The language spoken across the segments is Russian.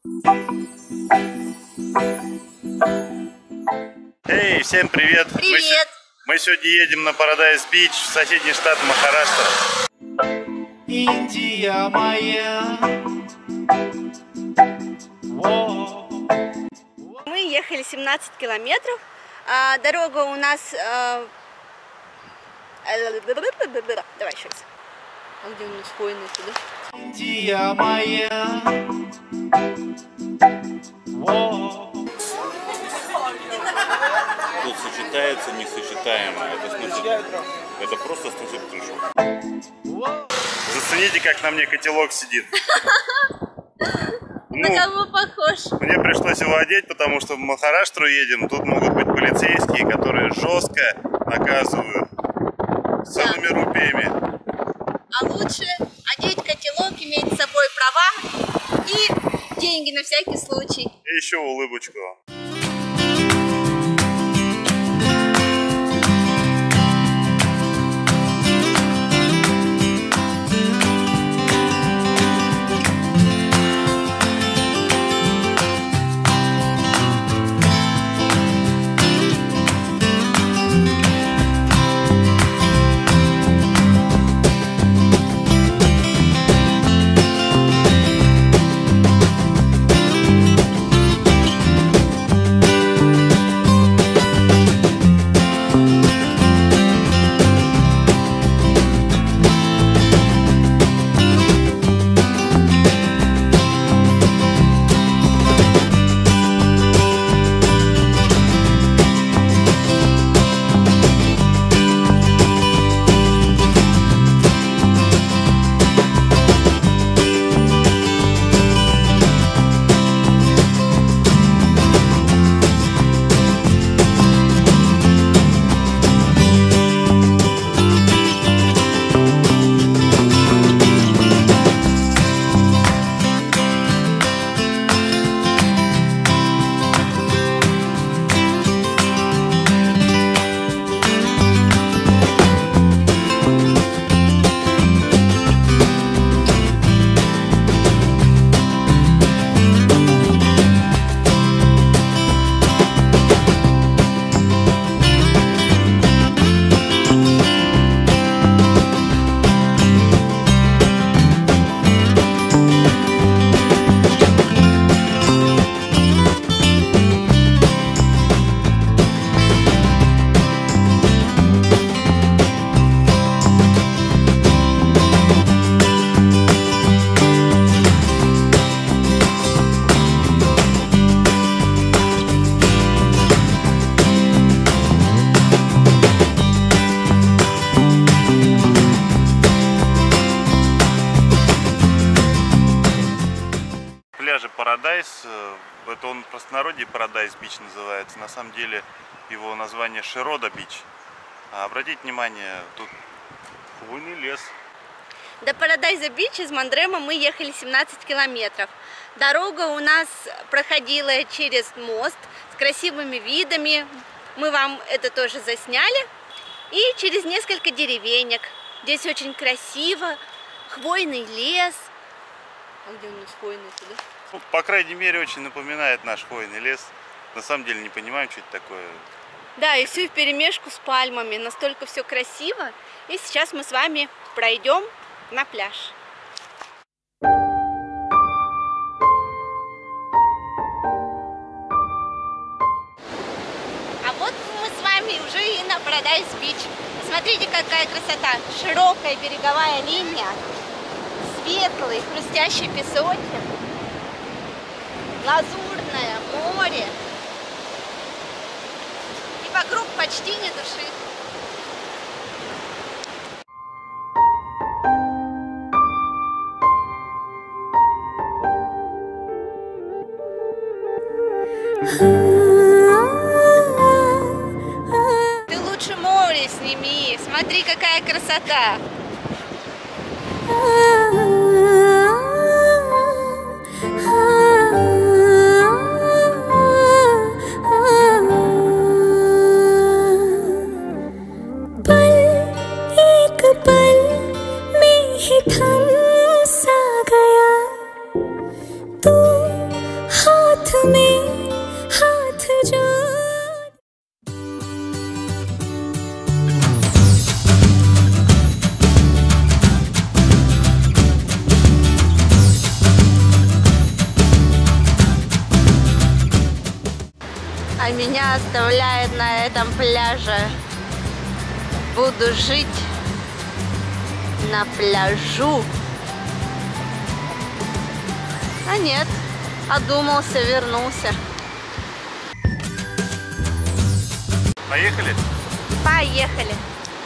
Эй, всем привет! Привет! Мы сегодня едем на Парадайз-Бич в соседний штат Махараштра. Индия моя. Мы ехали 17 километров. Дорога у нас... Давай еще раз. А где у нас хвойный туда? Индия моя. Тут сочетается несочетаемое. Это просто сносит крышу. Зацените, как на мне котелок сидит. На кого похож? Мне пришлось его одеть, потому что в Махараштру едем. Тут могут быть полицейские, которые жестко наказывают целыми рупиями. А лучше одеть котелок, иметь с собой права и деньги на всякий случай. И еще улыбочку. Пляжи Парадайз, это он в простонародье Парадайз-Бич называется, на самом деле его название Широда-Бич. Обратите внимание, тут хвойный лес. До Парадайза-Бич из Мандрема мы ехали 17 километров. Дорога у нас проходила через мост с красивыми видами. Мы вам это тоже засняли. И через несколько деревенек. Здесь очень красиво, хвойный лес. А где у нас хвойный туда? Ну, по крайней мере, очень напоминает наш хвойный лес. На самом деле не понимаем, что это такое. Да, и все вперемешку с пальмами. Настолько все красиво. И сейчас мы с вами пройдем на пляж. А вот мы с вами уже и на Парадайз-Бич. Смотрите, какая красота. Широкая береговая линия. Светлый, хрустящий песочек. Лазурное море. И вокруг почти ни души. Ты лучше море сними. Смотри, какая красота. में हाथ जो А меня оставляет на этом пляже. Буду жить на пляжу. А нет, одумался, вернулся. Поехали? Поехали.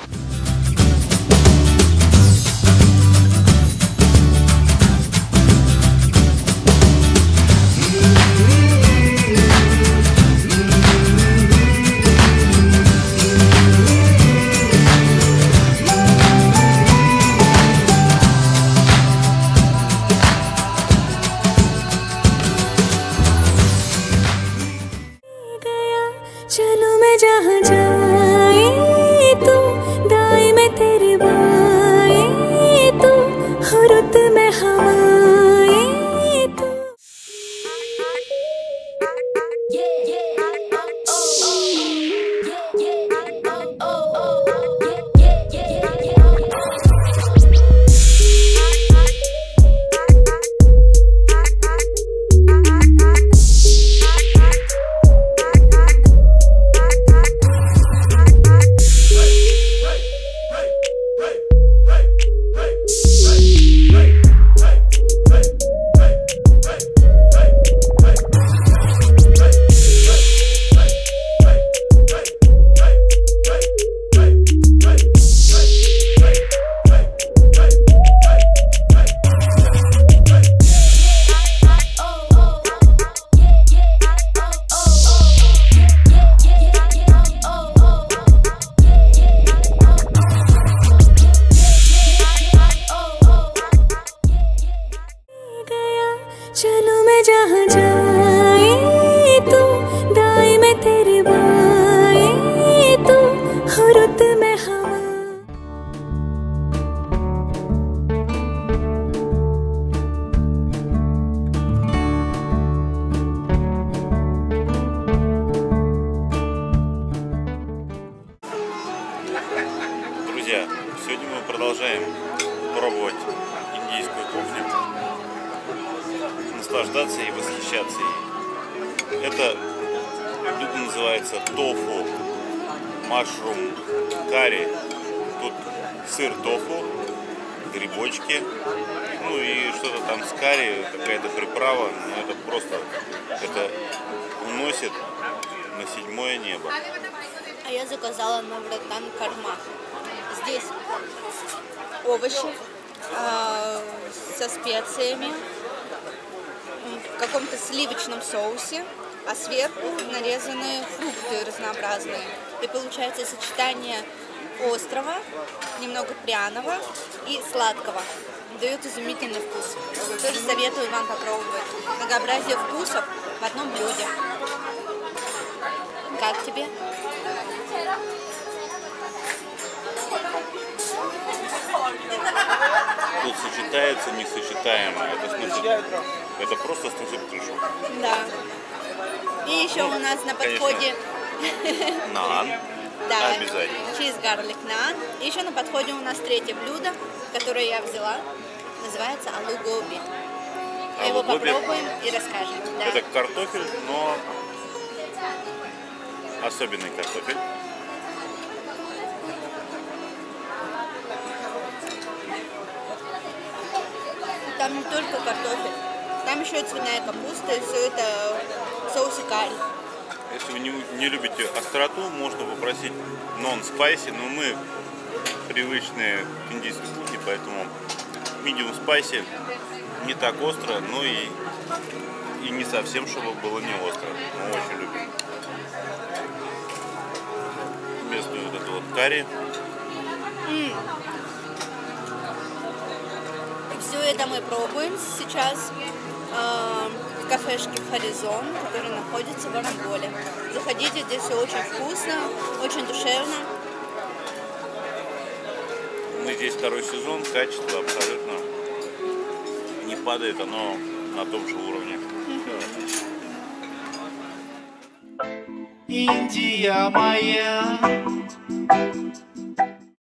चलो मैं जहाँ जाए तू दाएं में तेरे बाएं तू हो रुत में हवाएं तू चलो मैं जहाँ जाए तू दाएं में तेरे बाएं तू हो रुत में हवा Друзья, сегодня мы продолжаем пробовать индийскую кухню, наслаждаться и восхищаться ей. Это блюдо называется тофу, машрум, карри. Тут сыр тофу, грибочки, ну и что-то там с карри, какая-то приправа. Но это просто, это уносит на седьмое небо. А я заказала навратан корма. Здесь овощи со специями, в каком-то сливочном соусе, а сверху нарезаны фрукты разнообразные. И получается сочетание острого, немного пряного и сладкого. Дает изумительный вкус. Тоже советую вам попробовать. Многообразие вкусов в одном блюде. Как тебе? Тут сочетается несочетаемое. Это просто сносит крышу. Да. И еще у нас на подходе Нан. да, Обязательно. чиз гарлик нан. И еще на подходе у нас третье блюдо, которое я взяла. Называется алу гоби. Мы его Алу-гоби. попробуем и расскажем. Да. Это картофель, но особенный картофель. Там не только картофель, там еще и цветная капуста, и все это в соусе карри. Если вы не любите остроту, можно попросить нон-спайси, но мы привычные к индийской кухне, поэтому medium spicy, не так остро, но и не совсем, чтобы было не остро. Мы очень любим местную вот эту вот карри. Все это мы пробуем сейчас в кафешке Хоризон, который находится в Аранголе. Заходите, здесь все очень вкусно, очень душевно. Мы здесь второй сезон, качество абсолютно не падает, оно на том же уровне. Индия моя.